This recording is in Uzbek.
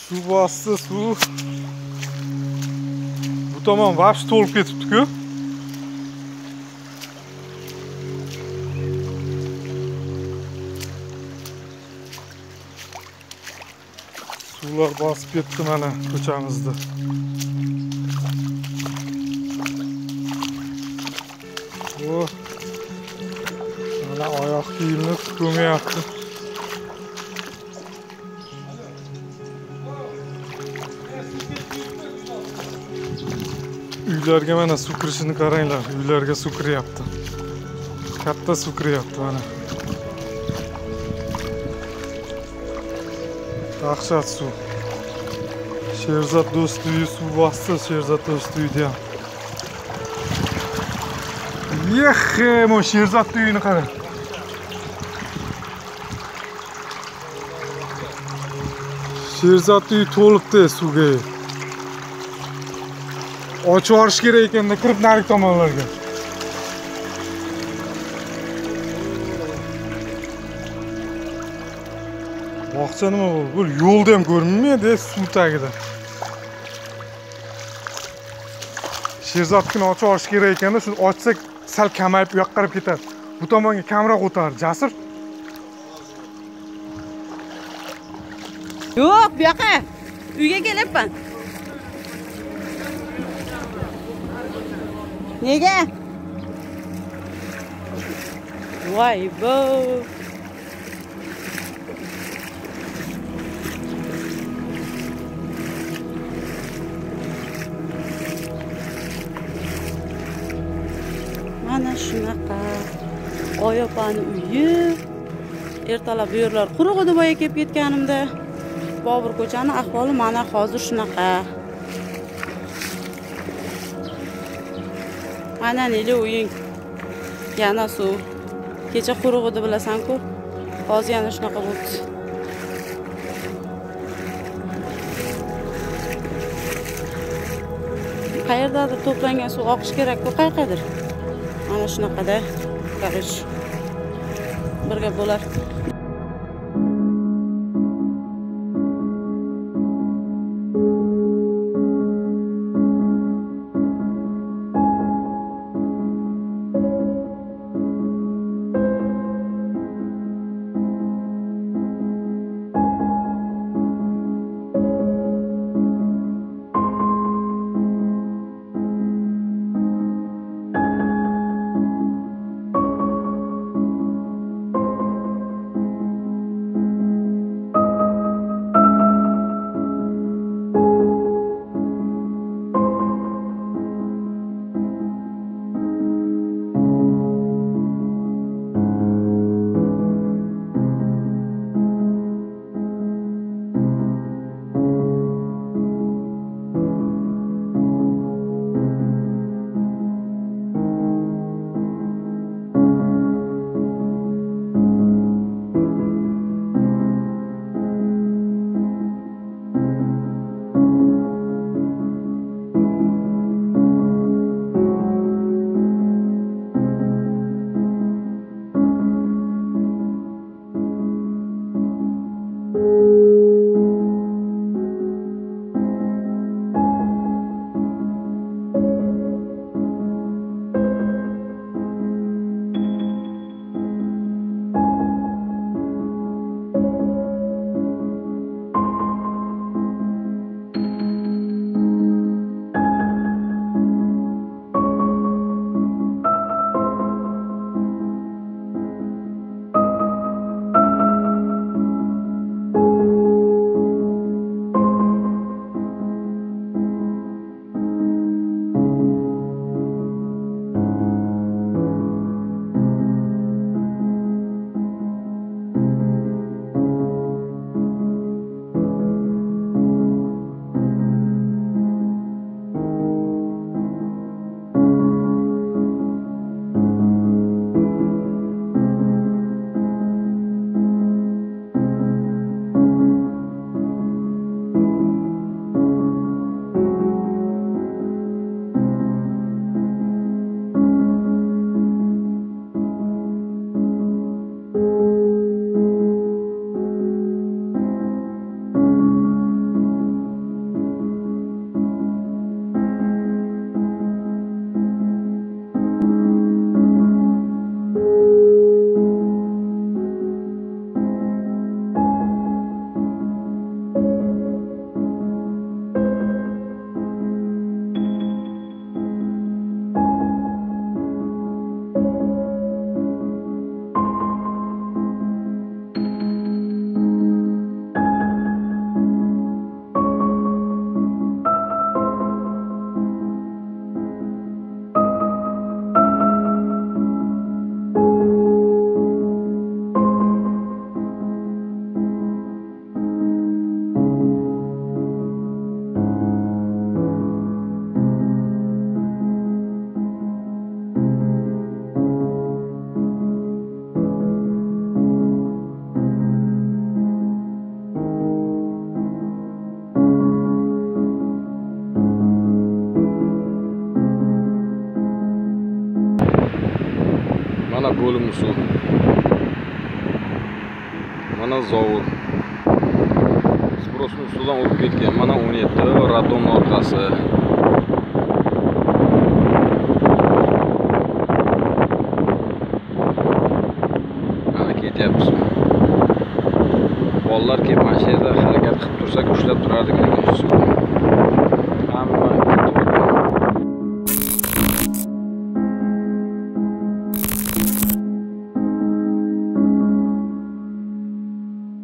Suv bosdi, suv. Bu tomon vaqt to'lib ketibdi-ku. Suvlar bosib ketdi mana ko'chamizni. Bu mana oyoq kiyimni ko'mayapti. Uylarga mana suv kirishini qaranglar. Uylarga suv kiryapti. Katta suv kiryapti mana. Dahshat suv. Sherzod do'stuyi suv bosdi, Sherzod do'stuyida ham. Yehe, mo Sherzod uyini qarang. Sherzod uyi to'libdi suvga. Ochib yuborish kerak ekanda kirib narigi tomonlarga. Bog'cha nima bu? Bu yo'lda ham ko'rinmaydi, suv tagida. Sherzodkini ochib yuborish kerak ekanda, shuni ochsak sal kamayib u yoqqa qarab ketadi. Bu tomonga kamroq o'tar, Jasur. Yo'q, bu yoqqa. Uyga kelyapman. Nega? Voy bo. Mana shunaqa Oyopani uyi. Ertalab bu yerlar quruq edi boya kelib ketganimda. Bobur ko'chani ahvoli mana hozir shunaqa. Mana neli uying. Yana suv. Kecha quruq edi bilasan-ku. Hozir yana shunaqa bo'ldi. Qayerdadir to'plangan suv oqish kerak-ku, qayerdadir. Mana shunaqada, qarish. Birga bo'lar. bo'limli suv. Mana zovur. Sbrosni ustidan o'tib ketgan. Mana 17 radon orqasi. Mana ketyapmiz. Bolalar kelib mana shu yerda harakat qilib tursak ushlab turardik lekin shu suvni.